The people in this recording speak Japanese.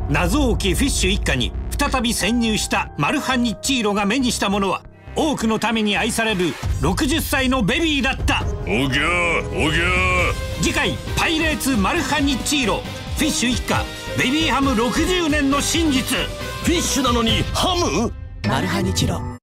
謎多きフィッシュ一家に再び潜入したマルハニッチーロが目にしたものは、多くの民に愛される60歳のベビーだった。 おぎゃーおぎゃー。 次回パイレーツマルハニッチーロ、フィッシュ一家ベビーハム60年の真実。 フィッシュなのにハム？ マルハニチロ。